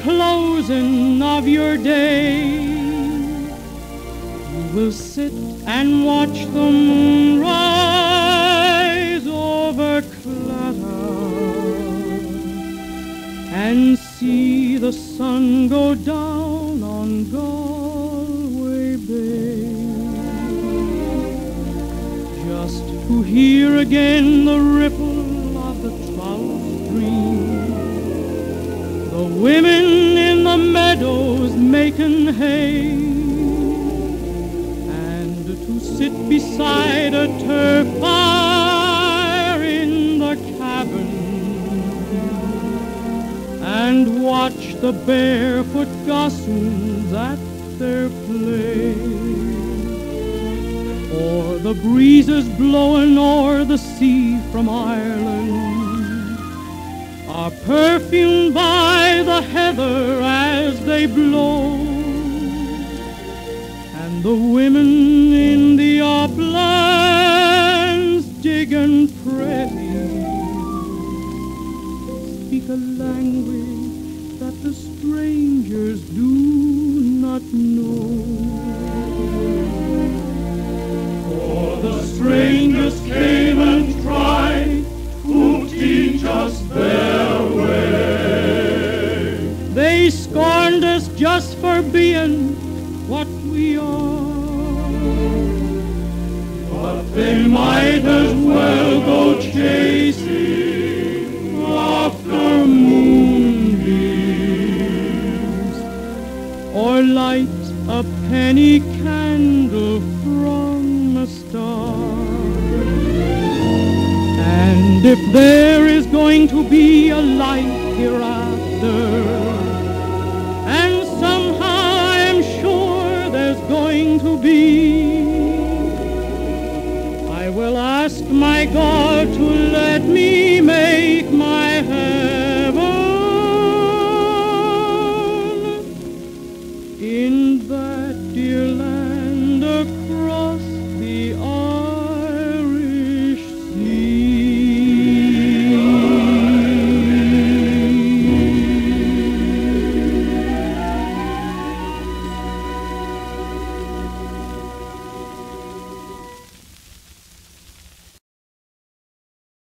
closing of your day, you will sit and watch the moon rise over Colahan and see the sun go down on Galway Bay. Just to hear again the ripple of the trout stream, the women in the meadows making hay, and to sit beside a turf fire in the cabin and watch the barefoot gossains at their play, or the breezes blowing o'er the sea from Ireland are perfumed by the heather as they blow, and the women in the uplands digging prairie speak a language that the strangers do not know. For the strangers came and tried to teach us their way. They scorned us just for being what we are, but they might as well go chasing after moonbeams or light a penny candle from a star. And if there is going to be a life hereafter, and somehow I'm sure there's going to be,